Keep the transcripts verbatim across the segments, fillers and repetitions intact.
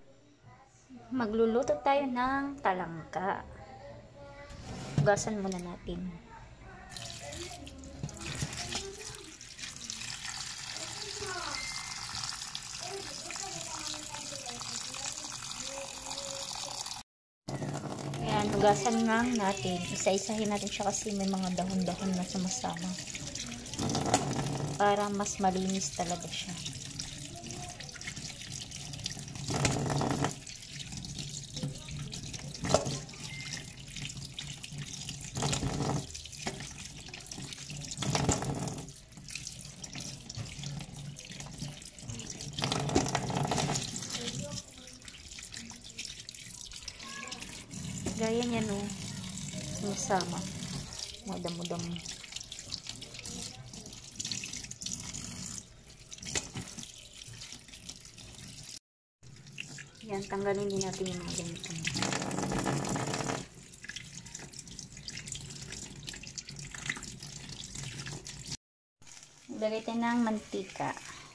Magluluto tayo ng talangka. Hugasan muna natin. Ayan, hugasan lang natin. Isa-isahin natin siya kasi may mga dahon-dahon na sumasama. Para mas malinis talaga siya. Gaya niya no, sumasama. Madamo-damo. Yan, tanggalin din natin yung mga ganito. Lagay tayo ng mantika.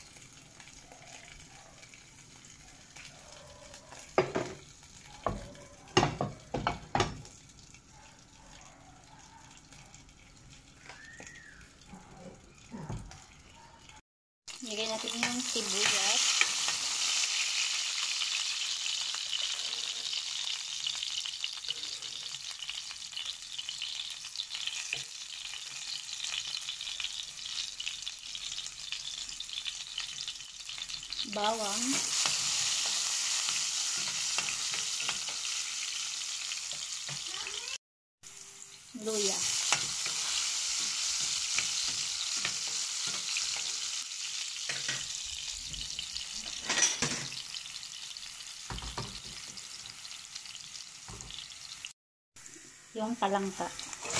Lagay natin yung sibuyas. Bawang. Luya. Yung talangka.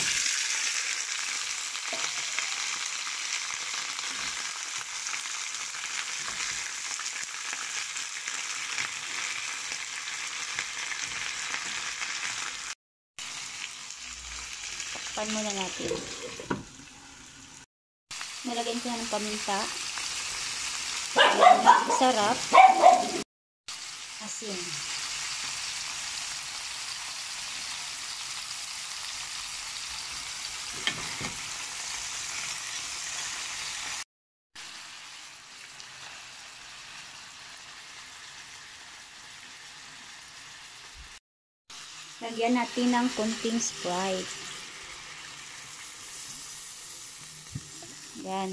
Takpan muna natin. Nilagyan ko na ng paminta. Sarap. Asin. Lagyan natin ng konting Sprite. Yan.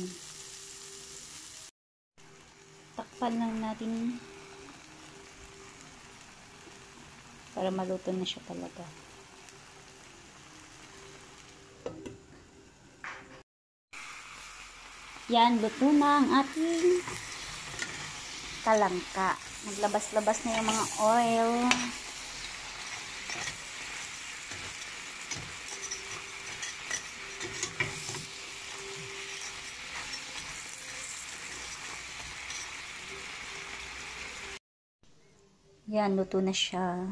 Takpan lang natin para maluto na siya talaga. Yan, luto na ang ating talangka. Naglabas-labas na yung mga oil. Yan, luto na siya.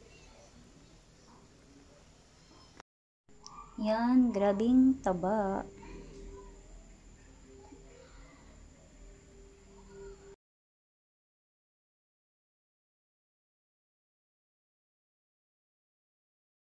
Yan, grabing taba.